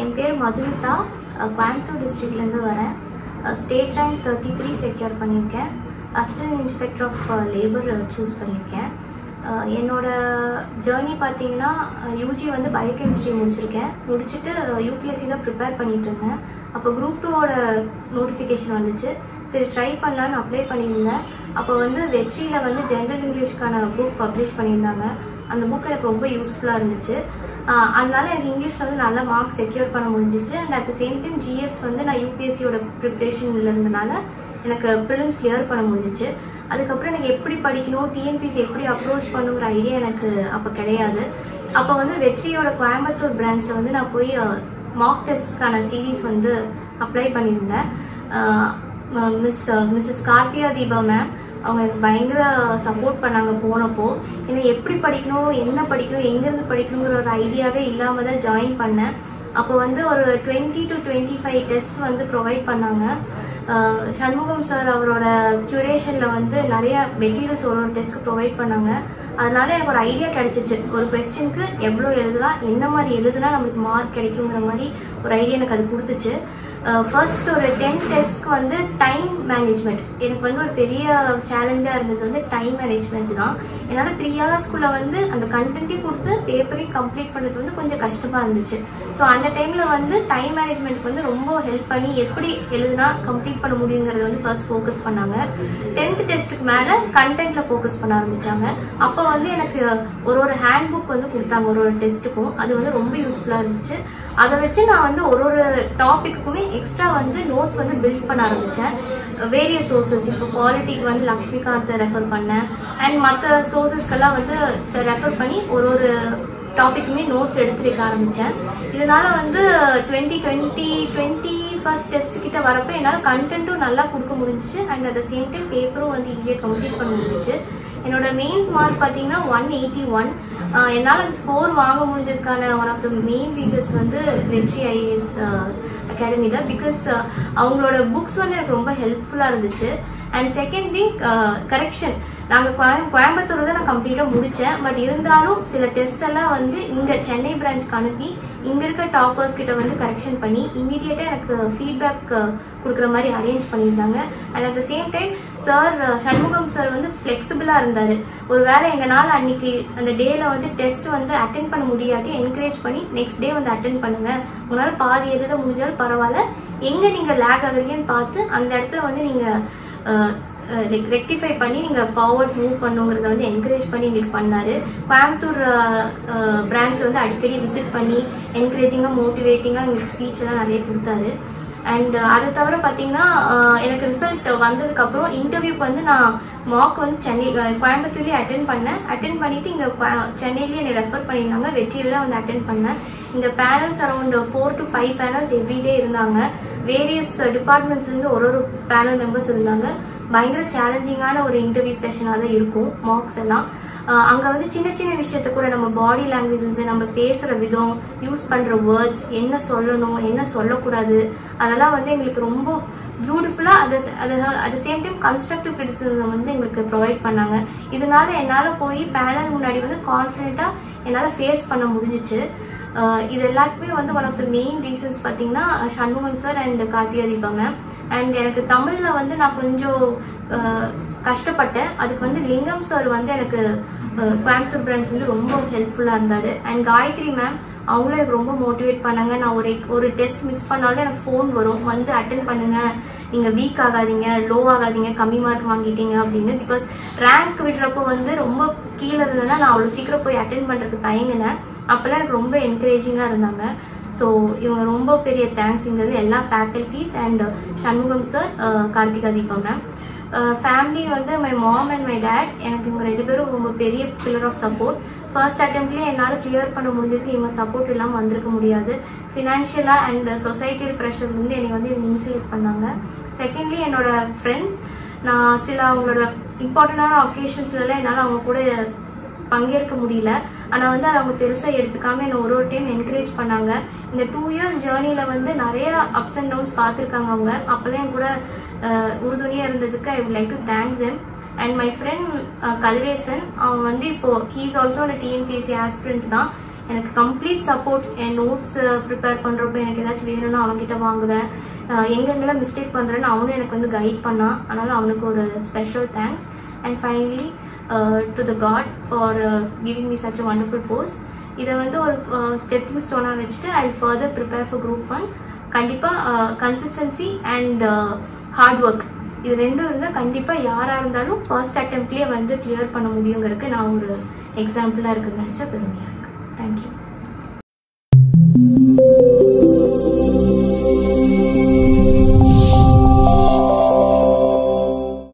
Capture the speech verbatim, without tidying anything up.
என் பேர் மதுமிதா, கோயம்புத்தூர் டிஸ்ட்ரிக்ட்லேருந்து வரேன். State rank thirty three secure பண்ணியிருக்கேன். Assistant inspector of labour choose பண்ணியிருக்கேன். என்னோட ஜேர்னி பார்த்தீங்கன்னா யூஜி வந்து பயோகெமிஸ்ட்ரி முடிச்சிருக்கேன். முடிச்சுட்டு யூபிஎஸ்சி தான் ப்ரிப்பேர் பண்ணிட்டு இருந்தேன். அப்போ குரூப் டூவோட நோட்டிஃபிகேஷன் வந்துச்சு. சரி ட்ரை பண்ணலான்னு அப்ளை பண்ணியிருந்தேன். அப்போ வந்து வெற்றியில் வந்து ஜென்ரல் இங்கிலீஷ்க்கான புக் பப்ளிஷ் பண்ணியிருந்தாங்க. அந்த புக் எனக்கு ரொம்ப யூஸ்ஃபுல்லாக இருந்துச்சு. அதனால எனக்கு இங்கிலீஷில் வந்து நல்ல மார்க்ஸ் செக்யூர் பண்ண முடிஞ்சிச்சு. And at the same time GS வந்து நான் யூபிஎஸ்சியோட ப்ரிப்ரேஷனில் இருந்தனால எனக்கு ப்ரிலிம்ஸ் கிளியர் பண்ண முடிஞ்சிச்சு. அதுக்கப்புறம் எனக்கு எப்படி படிக்கணும், டிஎன்பிசி எப்படி அப்ரோச் பண்ணுங்கிற ஐடியா எனக்கு அப்போ கிடையாது. அப்போ வந்து வெற்றியோட கோயம்புத்தூர் பிரான்ச்சில் வந்து நான் போய் மார்க் டெஸ்ட்கான சீரீஸ் வந்து அப்ளை பண்ணியிருந்தேன். Miss missus Karthiya Deepa ma'am அவங்க எனக்கு பயங்கர சப்போர்ட் பண்ணாங்க. போனப்போ என்னை எப்படி படிக்கணும், என்ன படிக்கணும், எங்கேருந்து படிக்கணுங்கிற ஒரு ஐடியாவே இல்லாமல் தான் ஜாயின் பண்ணேன். அப்போ வந்து ஒரு twenty two twenty five test வந்து ப்ரொவைட் பண்ணாங்க. சண்முகம் சார் அவரோட க்யூரேஷனில் வந்து நிறைய மெட்டீரியல்ஸ் ஒரு ஒரு டெஸ்ட்க்கு ப்ரொவைட் பண்ணாங்க. அதனால எனக்கு ஒரு ஐடியா கிடைச்சிச்சு. ஒரு கொஸ்டினுக்கு எவ்வளோ எழுதலாம், என்ன மாதிரி எழுதுனா நம்மளுக்கு மார்க் கிடைக்குங்கிற மாதிரி ஒரு ஐடியா எனக்கு அது கொடுத்துச்சு. ஃபர்ஸ்ட் ஒரு டென் டெஸ்ட்க்கு வந்து டைம் மேனேஜ்மெண்ட் எனக்கு வந்து ஒரு பெரிய சேலஞ்சாக இருந்தது. வந்து டைம் மேனேஜ்மெண்ட் தான். என்னால் த்ரீ ஹவர்ஸ்க்குள்ளே வந்து அந்த கண்டென்ட்டையும் கொடுத்து பேப்பரையும் கம்ப்ளீட் பண்ணுறது வந்து கொஞ்சம் கஷ்டமாக இருந்துச்சு. ஸோ அந்த டைமில் வந்து டைம் மேனேஜ்மெண்ட்க்கு வந்து ரொம்ப ஹெல்ப் பண்ணி எப்படி எழுதுனா கம்ப்ளீட் பண்ண முடியுங்கிறத வந்து ஃபர்ஸ்ட் ஃபோக்கஸ் பண்ணாங்க. டென்த் டெஸ்ட்டுக்கு மேலே கண்டென்ட்டில் ஃபோக்கஸ் பண்ண ஆரம்பித்தாங்க. அப்போ வந்து எனக்கு ஒரு ஒரு ஹேண்ட் புக் வந்து கொடுத்தாங்க ஒரு ஒரு டெஸ்ட்டுக்கும். அது வந்து ரொம்ப யூஸ்ஃபுல்லாக இருந்துச்சு. அதை வச்சு நான் வந்து ஒரு ஒரு டாபிக்குமே எக்ஸ்ட்ரா வந்து நோட்ஸ் வந்து பில்ட் பண்ண ஆரம்பித்தேன். வேரியஸ் சோர்சஸ், இப்போ பாலிட்டிக்கு வந்து லக்ஷ்மிகாந்தை ரெஃபர் பண்ணேன். அண்ட் மற்ற சோர்சஸ்க்கெல்லாம் வந்து ரெஃபர் பண்ணி ஒரு ஒரு டாபிக்குமே நோட்ஸ் எடுத்து வைக்க ஆரம்பித்தேன். இதனால வந்து twenty twenty twenty first test கிட்ட வரப்போ என்னால் கண்டென்ட்டும் நல்லா கொடுக்க முடிஞ்சிச்சு. And at the same time பேப்பரும் வந்து ஈஸியாக கம்ப்ளீட் பண்ண முடிஞ்சிச்சு. என்னோட மெயின்ஸ் மார்க் பார்த்தீங்கன்னா ஒன் எயிட்டி ஒன். என்னால் அந்த ஸ்கோர் வாங்க முடிஞ்சதுக்கான one of the main reasons வந்து வெற்றி ஐஏஎஸ் அகாடமி தான். பிகாஸ் அவங்களோட புக்ஸ் வந்து எனக்கு ரொம்ப ஹெல்ப்ஃபுல்லாக இருந்துச்சு. And second thing correction. நாங்கள் கோயம் கோயம்புத்தூர் தான் நான் கம்ப்ளீட்டாக முடித்தேன். பட் இருந்தாலும் சில டெஸ்ட் எல்லாம் வந்து இங்கே சென்னை பிரான்ச்சுக்கு அனுப்பி இங்கே இருக்க டாப்பர்ஸ் கிட்ட வந்து கரெக்ஷன் பண்ணி இமீடியட்டாக எனக்கு ஃபீட்பேக் கொடுக்குற மாதிரி அரேஞ்ச் பண்ணியிருந்தாங்க. And at the same time sir Shanmugam sir வந்து ஃப்ளெக்சிபிளாக இருந்தார். ஒரு வேளை எங்களால் அன்னைக்கு அந்த டேயில் வந்து டெஸ்ட் வந்து அட்டென்ட் பண்ண முடியாட்டி என்கரேஜ் பண்ணி நெக்ஸ்ட் டே வந்து அட்டென்ட் பண்ணுங்கள், உங்களால் பாதி எழுத முடிஞ்சாலும் பரவாயில்ல, எங்கே நீங்கள் லேக் ஆகுறீங்கன்னு பார்த்து அந்த இடத்துல வந்து நீங்கள் லைக் ரெக்டிஃபை பண்ணி நீங்கள் ஃபார்வர்ட் மூவ் பண்ணுங்கிறத வந்து என்கரேஜ் பண்ணி எங்களுக்கு பண்ணார். கோயம்புத்தூர் பிரான்ச் வந்து அடிக்கடி விசிட் பண்ணி என்கரேஜிங்காக மோட்டிவேட்டிங்காக எங்களுக்கு ஸ்பீச் எல்லாம் நிறைய கொடுத்தாரு. அண்ட் அதை தவிர பார்த்தீங்கன்னா எனக்கு ரிசல்ட் வந்ததுக்கப்புறம் இன்டர்வியூக்கு வந்து நான் மார்க் வந்து சென்னை கோயம்புத்தூர்லேயே அட்டென்ட் பண்ணேன். அட்டென்ட் பண்ணிவிட்டு இங்கே சென்னையிலேயே என்னை ரெஃபர் பண்ணியிருந்தாங்க. வெற்றியில் தான் வந்து அட்டென்ட் பண்ணேன். இந்த panels around four to five panels everyday இருந்தாங்க. வேரியஸ் டிபார்ட்மெண்ட்ஸ்லேருந்து ஒரு ஒரு பேனல் மெம்பர்ஸ் இருந்தாங்க. பயங்கர சேலஞ்சிங்கான ஒரு இன்டர்வியூ செஷனாக தான் இருக்கும் மார்க்ஸ் எல்லாம். அங்கே வந்து சின்ன சின்ன விஷயத்த கூட நம்ம பாடி லாங்குவேஜ்லேருந்து நம்ம பேசுகிற விதம், யூஸ் பண்ணுற வேர்ட்ஸ், என்ன சொல்லணும் என்ன சொல்லக்கூடாது, அதெல்லாம் வந்து எங்களுக்கு ரொம்ப பியூட்டிஃபுல்லாக அது அது at the same time constructive criticism வந்து எங்களுக்கு ப்ரொவைட் பண்ணாங்க. இதனால என்னால் போய் பேனல் முன்னாடி வந்து கான்ஃபிடென்ட்டாக என்னால் ஃபேஸ் பண்ண முடிஞ்சிச்சு. இது எல்லாத்துக்குமே வந்து one of the main reasons பார்த்தீங்கன்னா Shanmugam sir and Karthiya Deepa ma'am. And எனக்கு தமிழில் வந்து நான் கொஞ்சம் கஷ்டப்பட்டேன். அதுக்கு வந்து லிங்கம் சார் வந்து எனக்கு கோயம்புத்தூர் பிரான்ச் வந்து ரொம்ப ஹெல்ப்ஃபுல்லாக இருந்தார். அண்ட் காயத்ரி மேம் அவங்களும் எனக்கு ரொம்ப மோட்டிவேட் பண்ணாங்க. நான் ஒரு ஒரு டெஸ்ட் மிஸ் பண்ணாலும் எனக்கு ஃபோன் வரும், வந்து அட்டென்ட் பண்ணுங்கள், நீங்கள் வீக் ஆகாதீங்க, லோ ஆகாதீங்க, கம்மி மார்க் வாங்கிட்டீங்க அப்படின்னு. பிகாஸ் ரேங்க் விடுறப்போ வந்து ரொம்ப கீழே இருந்ததுன்னா நான் அவ்வளோ சீக்கிரம் போய் அட்டென்ட் பண்ணுறதுக்கு தயங்கினேன். அப்போல்லாம் எனக்கு ரொம்ப என்கரேஜிங்காக இருந்தாங்க. ஸோ இவங்க ரொம்ப பெரிய தேங்க்ஸுங்கிறது எல்லா faculties and Shanmugam sir, Karthika Deepa ma'am. Family வந்து my mom and my dad எனக்கு இவங்க ரெண்டு பேரும் ரொம்ப பெரிய பில்லர் ஆஃப் சப்போர்ட். ஃபர்ஸ்ட் அட்டெம்ப்ட்லேயே என்னால் கிளியர் பண்ண முடிஞ்சதுக்கு இவங்க சப்போர்ட் இல்லாமல் வந்திருக்க முடியாது. ஃபினான்ஷியலாக அண்ட் சொசைட்டியல் ப்ரெஷர்லேருந்து என்னை வந்து இவங்க இன்சுலேட் பண்ணாங்க. செகண்ட்லி என்னோட ஃப்ரெண்ட்ஸ், நான் சில அவங்களோட இம்பார்ட்டண்டான ஒகேஷன்ஸ்லாம் என்னால் அவங்க கூட பங்கேற்க முடியல. ஆனால் வந்து அதை அவங்க பெருசாக எடுத்துக்காமல் என்னை ஒரு ஒரு டைம் என்கரேஜ் பண்ணாங்க. இந்த டூ இயர்ஸ் ஜேர்னியில் வந்து நிறைய அப்ஸ் அண்ட் டவுன்ஸ் பார்த்துருக்காங்க அவங்க. அப்போல்லாம் என் கூட உறுதுணையாக இருந்ததுக்கு I would like to thank them. And my friend Kathiresan, அவன் வந்து இப்போது ஹீ இஸ் ஆல்சோ ஒரு டிஎன்பிஎஸ்சி ஆஸ்பிரண்ட் தான். எனக்கு கம்ப்ளீட் சப்போர்ட். என் நோட்ஸ் ப்ரிப்பேர் பண்ணுறப்போ எனக்கு ஏதாச்சும் வேணும்னா அவன்கிட்ட வாங்குவேன். எங்கெங்கெல்லாம் மிஸ்டேக் பண்ணுறேன்னு அவனும் எனக்கு வந்து கைட் பண்ணான். அதனால் அவனுக்கு ஒரு special thanks. And finally to the god for giving me such a wonderful post. இதை வந்து ஒரு ஸ்டெப்பிங் ஸ்டோனாக வச்சுட்டு I further prepare for group one. கண்டிப்பாக கன்சிஸ்டன்சி அண்ட் ஹார்ட் ஒர்க் இது ரெண்டும் இருந்தால் கண்டிப்பாக யாராக இருந்தாலும் ஃபர்ஸ்ட் அட்டெம்ப்ட்லேயே வந்து கிளியர் பண்ண முடியுங்கிறதுக்கு நான் ஒரு எக்ஸாம்பிளாக இருக்குன்னு நினச்சா பெருமையாக இருக்குது. தேங்க்யூ.